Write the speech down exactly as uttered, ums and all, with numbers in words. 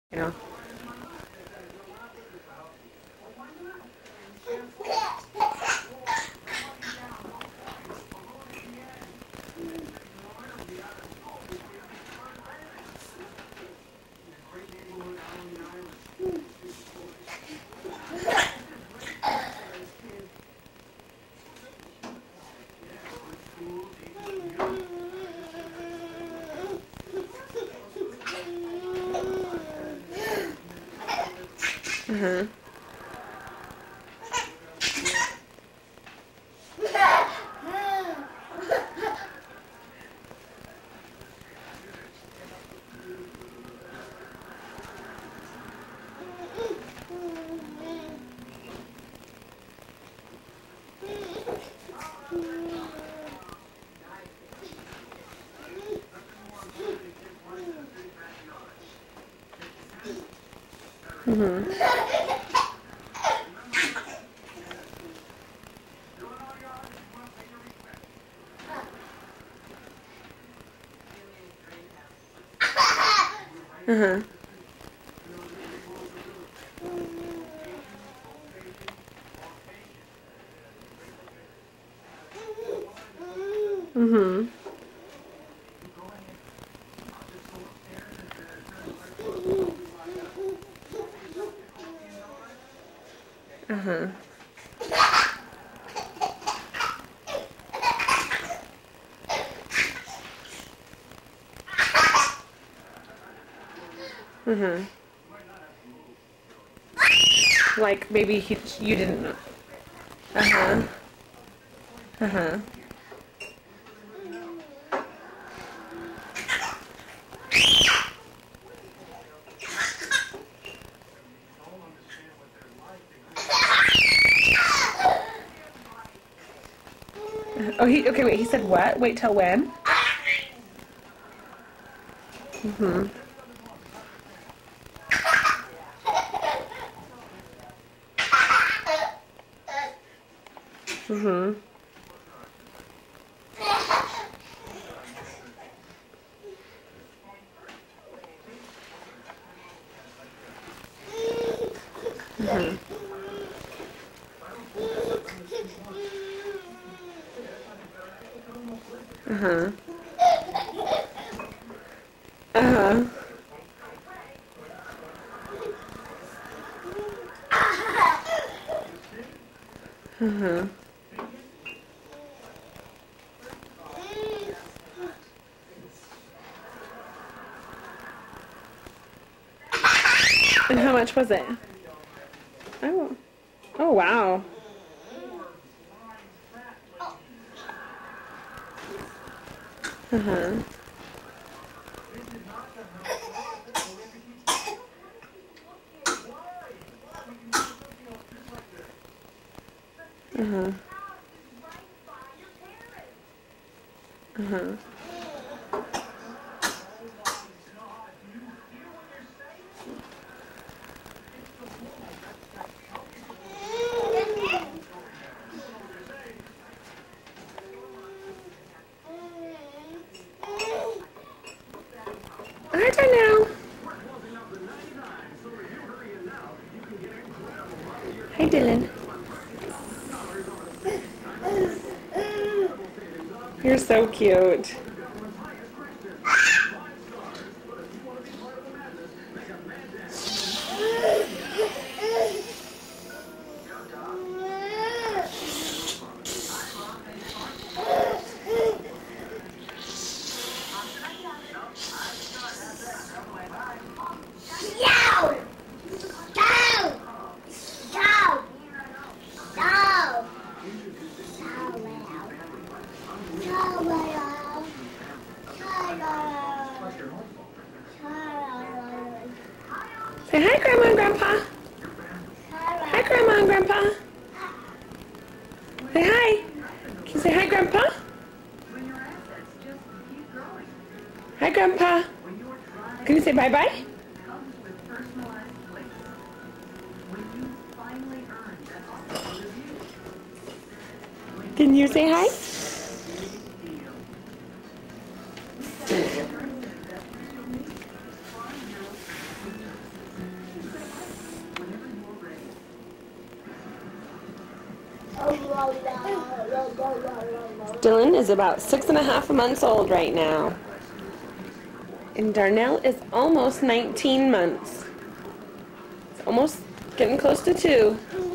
You know. Mhm. Mhm. Mhm. Mhm. Uh-huh. Mhm. Like maybe he, you didn't know. Uh-huh. Uh-huh. Oh, he okay, wait, he said what? Wait till when? Mhm. Mhm. Mhm. Uh-huh. Uh-huh. Uh-huh. And how much was it? Oh. Oh, wow. Uh-huh. Uh-huh. Uh-huh. Hi, Darnell. Hi, Dylan. You're so cute. Say hi, Grandma and Grandpa. Hi, Grandma and Grandpa. Say hi. Can you say hi, Grandpa? Hi, Grandpa. Can you say bye-bye? Can you say hi? Dylan is about six and a half months old right now. And Darnell is almost nineteen months. It's almost getting close to two.